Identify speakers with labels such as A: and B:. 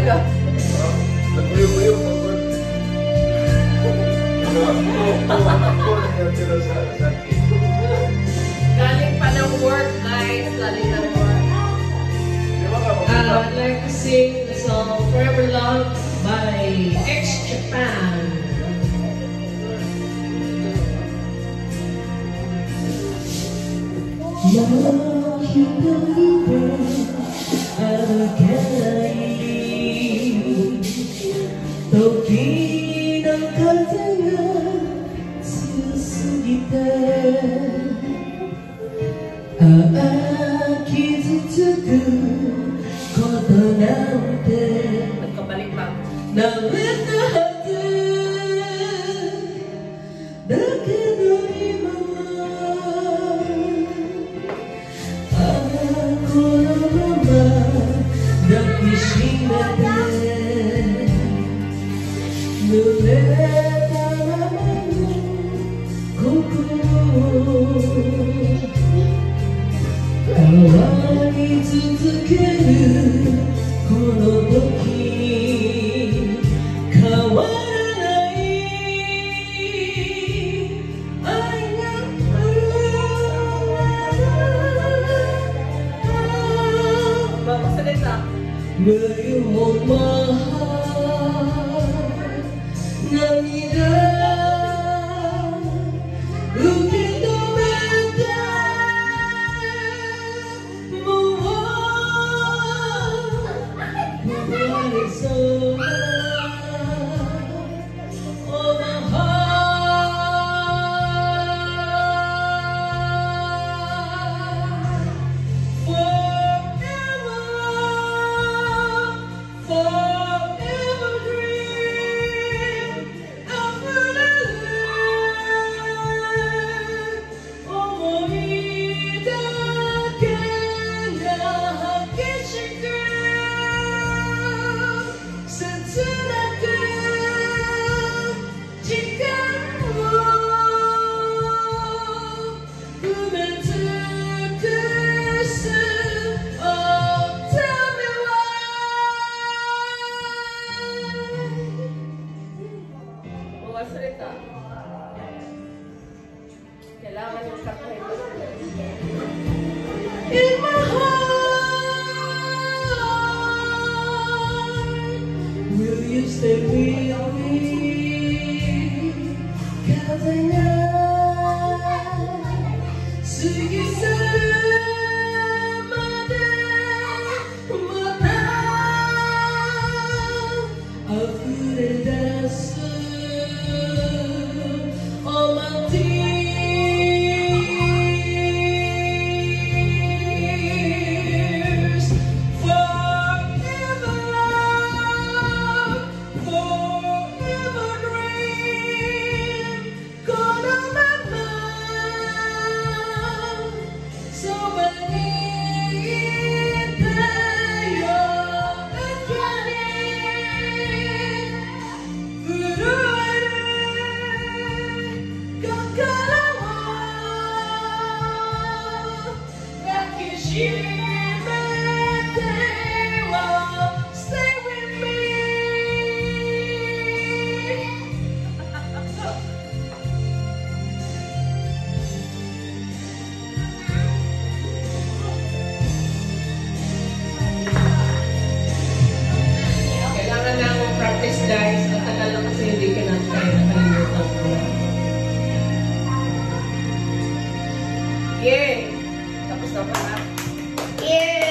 A: talaga.
B: Nagbuyo-buyo po po.
A: Galing pa ng work, guys. Galing ng work. I'd like to sing the song Forever Love by X Japan. Nagkabalik pa. Will you hold my heart? Namida, looking the winter, move on, so oh my heart, forever dream of思いだけが激しく切なく時間を埋め尽くす Oh tell me why 忘れた。kailangan yung sakay ko. In my heart, will you stay with me? 風が過ぎ去るまでまた溢れ出す All my tears, forever love, forever dream, gone on my mind, so many stay with me. Kailangan na akong practice, guys. Matagal na kasi hindi ka na kaya nakalimutan ko. Yeah! Tapos na pala. Yeah!